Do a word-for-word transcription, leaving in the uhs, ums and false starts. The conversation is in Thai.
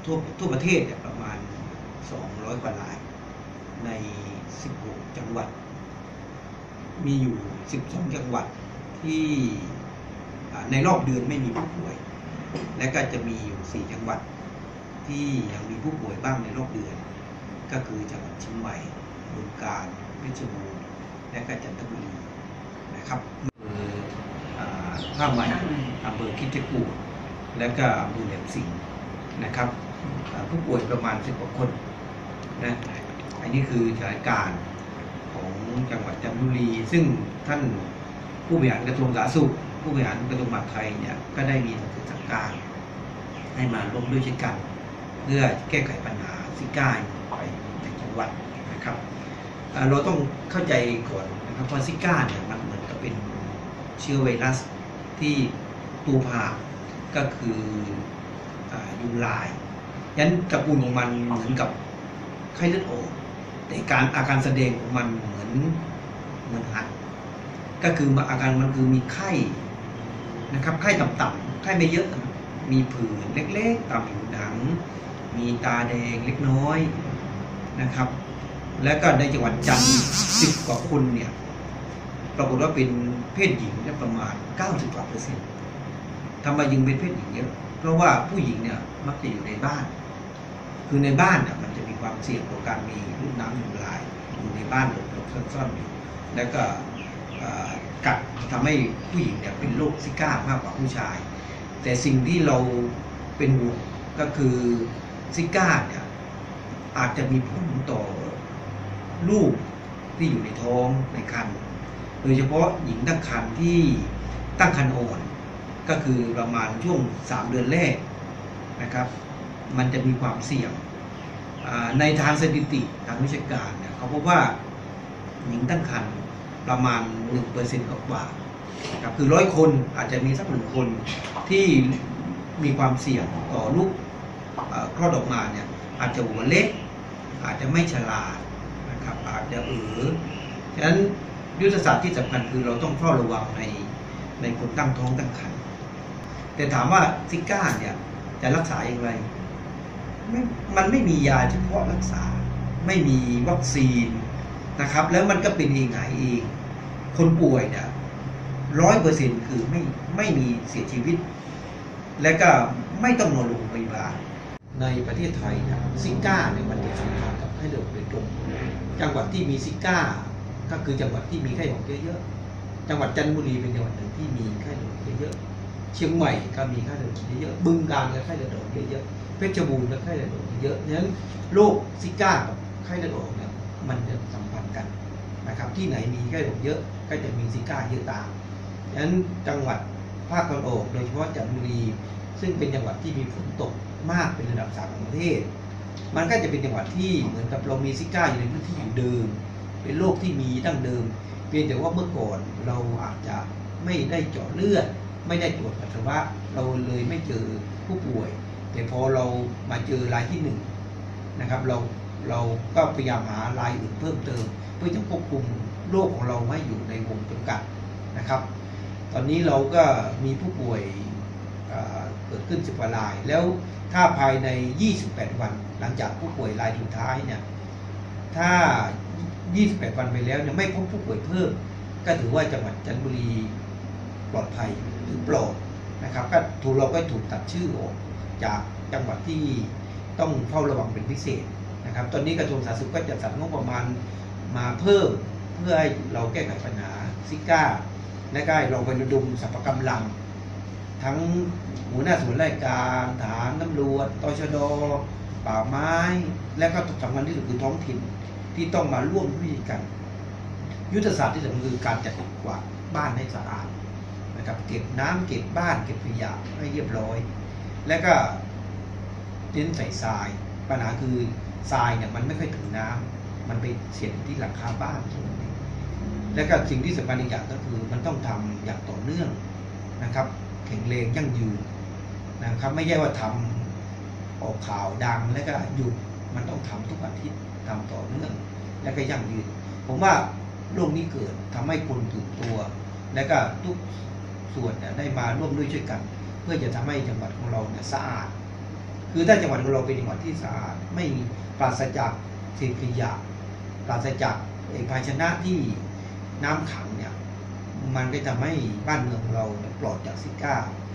ทั่วทั่วประเทศประมาณสองร้อยกว่ารายในสิบหกจังหวัดมีอยู่สิบสองจังหวัดที่ในรอบเดือนไม่มีผู้ป่วยและก็จะมีอยู่สี่จังหวัดที่ยังมีผู้ป่วยบ้างในรอบเดือนก็คือจังหวัดเชียงใหม่บึงกาฬเพชรบูรณ์และก็จันทบุรีนะครับท่าใหม่อำเภอคิดจกูฏและก็อำเภอแหลมสิงห์นะครับผู้ป่วยประมาณสิบกว่าคนนะอันนี้คือสถานการณ์ของจังหวัดจันทบุรีซึ่งท่านผู้บริหารกระทรวงสาธารณสุขผู้บริหารกระทรวงมหาดไทยเนี่ยก็ได้มีหนังสือสั่งการให้มาร่วมด้วยช่วยกันเพื่อแก้ไขปัญหาซิก้าไปในจังหวัดนะครับเราต้องเข้าใจก่อนนะครับว่าซิก้าเนี่ยมันเหมือนกับเป็นเชื้อไวรัสที่ตัวพาก็คือยุงลายยันตระกูลของมันเหมือนกับไข้เลือดออกแต่การอาการแสดงของมันเหมือนเหมือนหัดก็คืออาการมันคือมีไข้นะครับไข้ต่ำๆไข้ไม่เยอะมีผื่นเล็กๆตามผิวหนังมีตาแดงเล็กน้อยนะครับแล้วก็ในจังหวัดจันทร์สิบกว่าคนเนี่ยปรากฏว่าเป็นเพศหญิงประมาณเก้าสิบกว่าเปอร์เซ็นต์ทำไมยิงเป็นเพศหญิงเยอะเพราะว่าผู้หญิงเนี่ยมักจะอยู่ในบ้านคือในบ้านเนี่ยมันจะมีความเสี่ยงต่อการมีลูกน้ำยุงลายอยู่ในบ้านหลบๆซ่อนๆอยู่แล้วก็กัดทำให้ผู้หญิงเนี่ยเป็นโรคซิก้ามากกว่าผู้ชายแต่สิ่งที่เราเป็นห่วงก็คือซิก้าเนี่ยอาจจะมีผลต่อลูกที่อยู่ในท้องในครรภ์โดยเฉพาะหญิงตั้งครรภ์ที่ตั้งครรภ์อ่อนก็คือประมาณช่วงสามเดือนแรกนะครับมันจะมีความเสี่ยงในทางสถิติทางวิชาการเนี่ยเขาพบว่าหญิงตั้งครรภ์ประมาณ หนึ่งเปอร์เซ็นต์ กว่าๆครับคือร้อยคนอาจจะมีสักหนึ่งคนที่มีความเสี่ยงต่อลูกคลอดออกมาเนี่ยอาจจะหัวเล็กอาจจะไม่ฉลาดนะครับอาจจะเออฉะนั้นยุทธศาสตร์ที่สำคัญคือเราต้องเฝ้าระวังในในคนตั้งท้องตั้งครรภ์แต่ถามว่าซิก้าเนี่ยจะรักษาอย่างไรไม่มันไม่มียาเฉพาะรักษาไม่มีวัคซีนนะครับแล้วมันก็เป็นเองหายเองคนป่วยเนี่ยร้อยเปอร์เซ็นต์คือไม่ไม่มีเสียชีวิตและก็ไม่ต้องนอนโรงพยาบาลในประเทศไทยเนี่ยซิก้าเนี่ยมันเป็นสัมพันธ์กับไข้เลือดออกโดยตรงจังหวัดที่มีซิก้าก็คือจังหวัดที่มีไข้เลือดออกเยอะๆจังหวัดจันทบุรีเป็นจังหวัดหนึ่งที่มีไข้เลือดออกเยอะๆเชียงใหม่ก็มีไข้เลือดออกเยอะๆบึงกาฬก็ไข้เลือดออกเยอะๆเพชรบูรณ์ก็ไข้เลือดออกเยอะๆฉะนั้นโรคซิก้ากับไข้เลือดออกเนี่ยมันจะสัมพันธ์กันนะครับที่ไหนมีไข้เลือดออกเยอะก็จะมีซิก้าเยอะตามฉะนั้นจังหวัดภาคตะวันออกโดยเฉพาะจันทบุรีซึ่งเป็นจังหวัดที่มีฝนตกมากเป็นระดับสามของประเทศมันก็จะเป็นจังหวัดที่เหมือนกับเรามีซิก้าอยู่ในพื้นที่อยู่เดิมเป็นโรคที่มีดั้งเดิมเพียงแต่ว่าเมื่อก่อนเราอาจจะไม่ได้เจาะเลือดไม่ได้ตรวจปัสสาวะเราเลยไม่เจอผู้ป่วยแต่พอเรามาเจอรายที่หนึ่งนะครับเราเราก็พยายามหารายอื่นเพิ่มเติมเพื่อจะควบคุมโรคของเราให้อยู่ในวงจำกัดนะครับตอนนี้เราก็มีผู้ป่วยเกิดขึ้นสิบกว่ารายแล้วถ้าภายในยี่สิบแปดวันหลังจากผู้ป่วยรายสุดท้ายเนี่ยถ้ายี่สิบแปดวันไปแล้วเนี่ยไม่พบผู้ป่วยเพิ่มก็ถือว่าจังหวัดจันทบุรีปลอดภัยหรือปลอดนะครับก็ถูกเราก็ถูกตัดชื่อออกจากจังหวัดที่ต้องเฝ้าระวังเป็นพิเศษนะครับตอนนี้กระทรวงสาธารณสุขก็จะจัดงบประมาณมาเพิ่มเพื่อให้เราแก้ไขปัญหาซิก้าและก็เราไประดมสรรพกำลังทั้งหัวหน้าส่วนราชการทหารตำรวจตชด.ป่าไม้และก็สำคัญที่สุดคือท้องถิ่นที่ต้องมาร่วมด้วยกันยุทธศาสตร์ที่สำคัญคือการจัดกวาดบ้านให้สะอาดนะครับเก็บน้ำเก็บบ้านเก็บขยะให้เรียบร้อยและก็เน้นใส่ทรายปัญหาคือทรายเนี่ยมันไม่ค่อยถึงน้ำมันไปเสียดที่หลังคาบ้านและก็สิ่งที่สำคัญอีกอย่างก็คือมันต้องทำอย่างต่อเนื่องนะครับแข็งแรงยั่งยืนนะครับไม่ใช่ว่าทำออกข่าวดังแล้วก็หยุดมันต้องทำทุกอาทิตย์ทำต่อเนื่องและก็ยั่งยืนผมว่าโรคนี้เกิดทำให้คนตื่นตัวและก็ทุกส่วนเนี่ยได้มาร่วมด้วยช่วยกันเพื่อจะทำให้จังหวัดของเราเนี่ยสะอาดคือถ้าจังหวัดของเราเป็นจังหวัดที่สะอาดไม่ปราศจากสิ่งขยะปราศจากภาชนะที่น้ำขังเนี่ยมันก็จะไม่บ้านเมืองของเราปลอดจากซิก้า